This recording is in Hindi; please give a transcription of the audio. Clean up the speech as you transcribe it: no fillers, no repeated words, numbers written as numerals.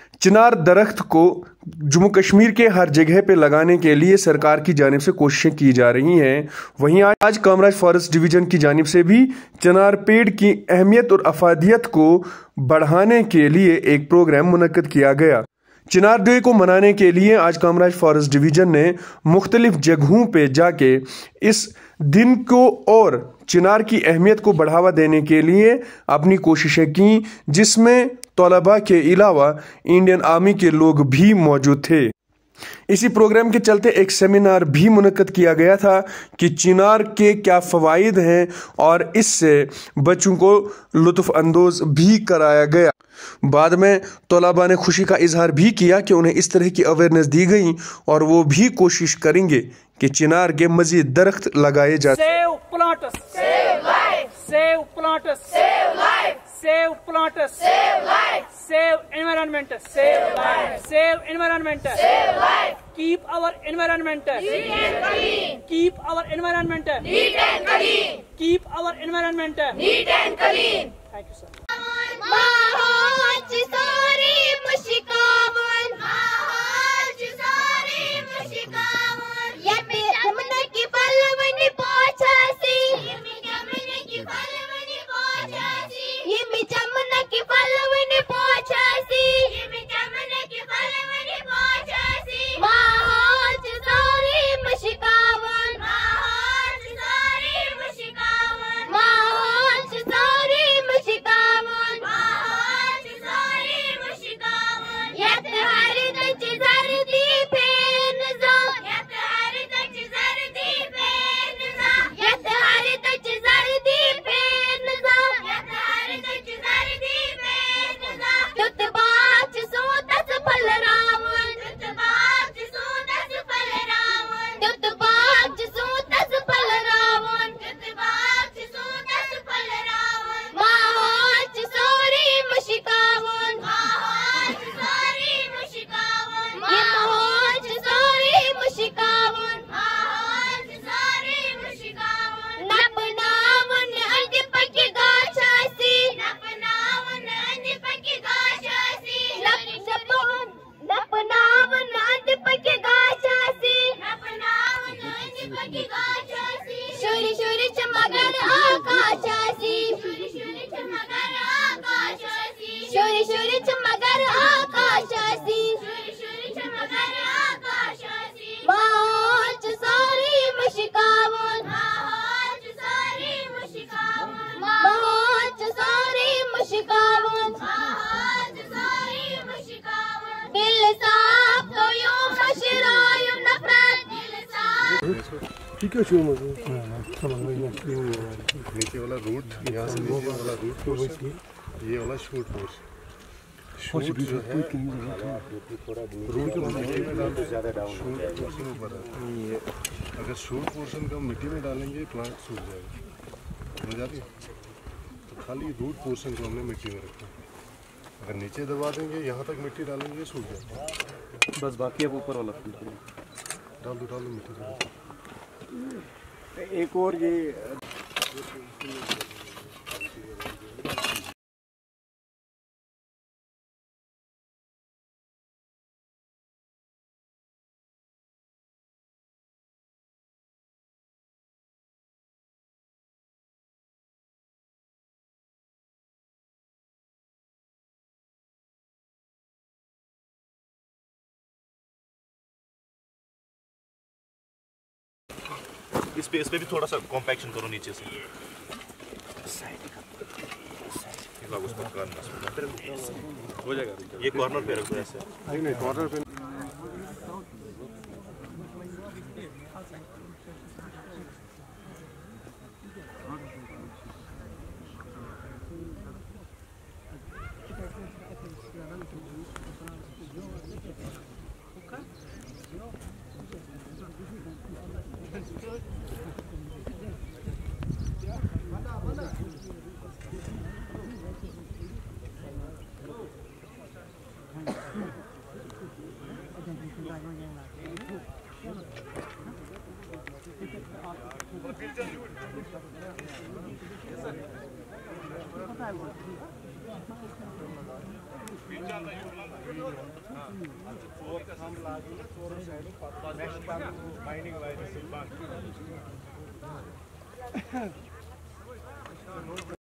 चिनार दरख्त को जम्मू कश्मीर के हर जगह पे लगाने के लिए सरकार की जानिब से कोशिशें की जा रही हैं। वहीं आज कामराज फॉरेस्ट डिवीजन की जानिब से भी चिनार पेड़ की अहमियत और अफादियत को बढ़ाने के लिए एक प्रोग्राम मुनक्कद किया गया। चिनार डे को मनाने के लिए आज कामराज फॉरेस्ट डिवीजन ने मुख्तलिफ जगहों पे जाके इस दिन को और चिनार की अहमियत को बढ़ावा देने के लिए अपनी कोशिशें की, जिसमें तलबा के अलावा इंडियन आर्मी के लोग भी मौजूद थे। इसी प्रोग्राम के चलते एक सेमिनार भी मुनक्कद किया गया था कि चिनार के क्या फ़वाइद हैं और इससे बच्चों को लुत्फ़ अंदोज़ भी कराया गया। बाद में तलबा ने खुशी का इजहार भी किया कि उन्हें इस तरह की अवेयरनेस दी गई और वो भी कोशिश करेंगे कि चिनार के मजीद दरख्त लगाए जाए। Save plants, save life. Save plants, save life. Save plants, save life. Save environment, save life. Save environment, save life. Keep our environment neat and clean. Keep our environment neat and clean. Keep our environment neat and clean. Thank you, sir. ठीक है, शुरू नीचे वाला रूट, यहाँ से नीचे वाला रूट कोर्स, ये वाला शूट कोर्स। शूट जो है रूट को मिट्टी में डाल ज़्यादा डाउन, शूट पोर्शन ऊपर है। अगर शूट पोर्शन को मिट्टी में डालेंगे प्लांट सूख जाएगा, समझ आ रही? तो खाली रूट पोर्शन को हमने मिट्टी में रखा। अगर नीचे दबा देंगे, यहाँ तक मिट्टी डालेंगे, सूख जाएगा बस। बाकी अब ऊपर वाला डाल दो मिट्टी डाल। एक और ये इस पे भी थोड़ा सा कॉम्पैक्शन करो नीचे से। हो जाएगा, ये कॉर्नर पे रखो ऐसे। नहीं कॉर्नर पे माइनिंग